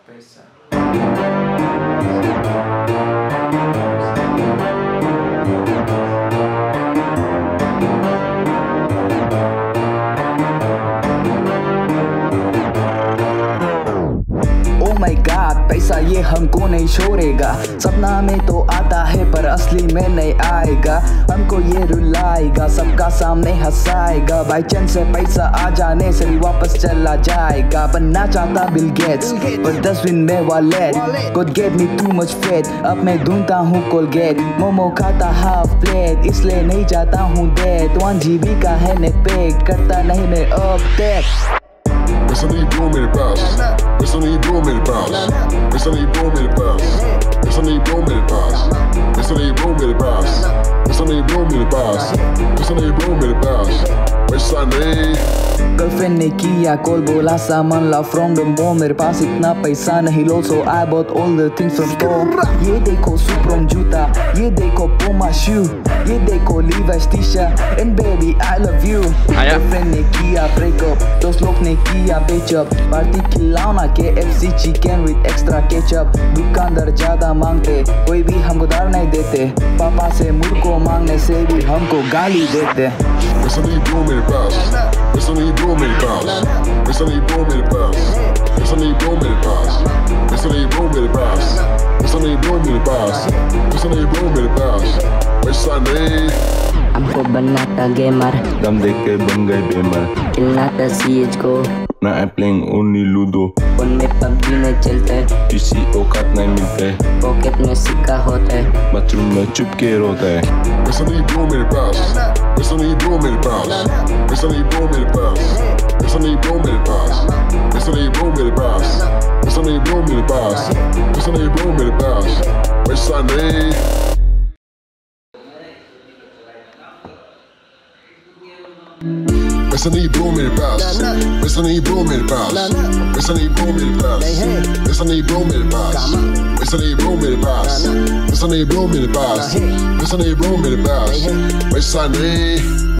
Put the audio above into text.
पैसा। Oh my God, पैसा ये हमको नहीं छोड़ेगा। सपना में तो आता है पर असली में नहीं आएगा। हमको ये रुलाएगा, सबका सामने हंसाएगा। बाई चांस से पैसा आ जाने से भी वापस चला जाएगा। बनना चाहता बिल गेट्स पर 10 दिन में wallet could get me too much fat। अब मैं ढूंढता हूँ कोलगेट, मोमो खाता हाफ प्लेट, इसलिए नहीं जाता हूँ डेट। 1 GB का है नेट पैक, करता नहीं मैं अपडेट। Essa nem bro मेरे पास, essa नहीं bro मेरे पास, essa नहीं bro मेरे पास, essa नहीं bro मेरे पास, essa नहीं bro मेरे पास, essa नहीं bro मेरे पास, essa नहीं bro मेरे पास, पैसा नहीं। गर्लफ्रेंड ने किया कॉल, बोला सामान ला फ्रॉम द मॉल। मेरे पास इतना पैसा नहीं लो, so I bought all the things from store. ये देखो सुप्रोम जूता, ये देखो पुमा शू, ये देखो Levi's T shirt, and baby I love you. Girlfriend ने किया ब्रेकअप, दोस्त लोग ने किया बेचअप। पार्टी खिलौना KFC chicken with extra ketchup. दुकानदार ज्यादा मांगते, कोई भी हमको दार नहीं देते। पापा से मुर्को मांगने से भी हमको गाली देते। Essa nem bro मेरे पास, essa नहीं bro मेरे पास, essa नहीं bro मेरे पास, essa नहीं bro मेरे पास, essa नहीं bro मेरे पास, essa नहीं bro मेरे पास, essa नहीं bro मेरे पास, पैसा नहीं। हमको बनना था गेमर, दम देख के बन गए बेमर। खेलना था CS:GO, Now I'm playing only Ludo। Phone में PUBG में चलते, किसी औकात नहीं मिलते, पॉकेट में सिक्का होता है, बाथरूम में चुप के रोता है। Essa नहीं bro मेरे पास, essa नहीं bro मेरे पास, essa नहीं bro मेरे पास, essa नहीं bro मेरे पास, essa नहीं bro मेरे पास, essa नहीं bro मेरे पास, essa नहीं bro मेरे पास, पैसा नहीं। Essa नहीं bro मेरे पास, essa नहीं bro मेरे पास, essa नहीं bro मेरे पास, essa नहीं bro मेरे पास, essa नहीं bro मेरे पास, essa नहीं bro मेरे पास, essa नहीं bro मेरे पास, पैसा नहीं।